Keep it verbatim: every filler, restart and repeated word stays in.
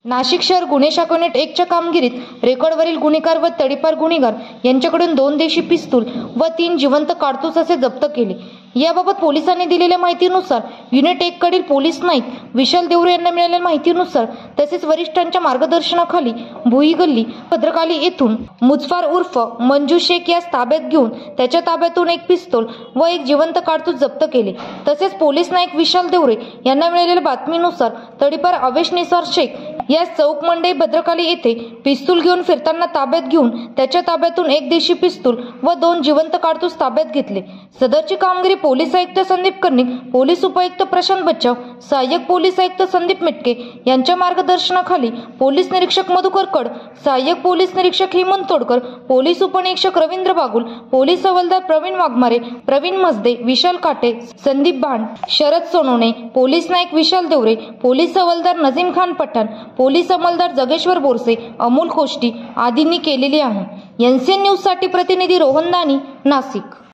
नाशिक शहर गुन्हे शाखा युनिट एकच्या कामगिरीत रेकॉर्डवरील गुन्हेगार व तडीपार गुन्हेगार यांच्याकडून दोन देशी पिस्तूल व तीन जिवंत कारतूस असे जप्त केले। याबाबत पोलिसांनी दिलेल्या माहितीनुसार युनिट एक कडील पोलीस नाईक विशाल देवरे यांना मिळालेल्या माहितीनुसार तसेच वरिष्ठांच्या मार्गदर्शनाखाली भुई गल्ली भद्रकाली येथून मुजफर उर्फ मंजू शेख यास ताब्यात घेऊन त्याच्या ताब्यातून एक पिस्तूल व एक जिवंत कारतूस जप्त केले। तसेच पोलीस नाईक विशाल देवरे यांना मिळालेल्या बातमीनुसार तडीपार अवेश निसार शेख या चौक मंडई भद्रकाली येथे पिस्तूल घेऊन फिरताना ताब्यात घेऊन त्याच्या ताब्यातून एक देशी पिस्तूल व दोन जिवंत कारतूस ताब्यात घेतले। सदरची कामगिरी पोलीस आयुक्त संदीप कर्णिक, पोलीस उपायुक्त प्रशांत बच्चाव, सहाय्यक पोलीस आयुक्त संदीप मिटके यांच्या मार्गदर्शनाखाली पोलीस निरीक्षक मधुकर कड, सहाय्यक पोलीस निरीक्षक हेमंत तोडकर, पोलीस उपनिरीक्षक रवींद्र बागुल, पोलीस हवालदार प्रवीण वाघमारे, प्रवीण मसदे, विशाल Kate, Sandeep Bhand, Sharad Sonawane, police Naik Vishal Deore, police havaldar Najim Khan Pathan, police अंमलदार जगेश्वर बोरसे, अमोल कोष्टी आदींनी केलेली आहे। एनसीएन न्यूज साठी प्रतिनिधी रोहन दानी, नाशिक।